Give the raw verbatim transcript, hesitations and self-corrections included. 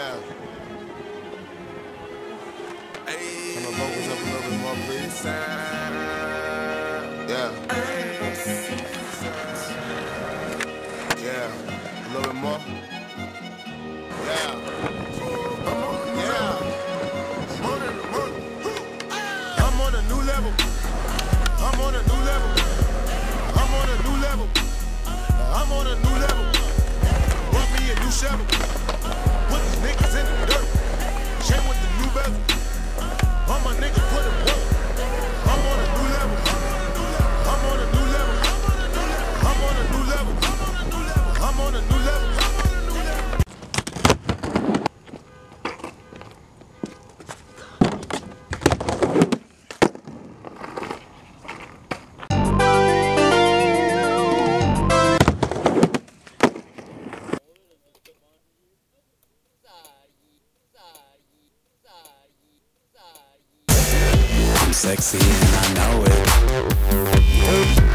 Yeah. Hey. Turn the vocals up a little bit more, please. Yeah. Yeah. A little bit more. Yeah. Yeah. I'm on a new level. I'm on a new level. I'm on a new level. I'm on a new level. Brought me a new shovel. Put these niggas in the dirt. Chain with the new bezel. All my niggas put it work. I'm on a new level. I'm on a new level. I'm on a new level. I'm on a new level. I'm sexy and I know it.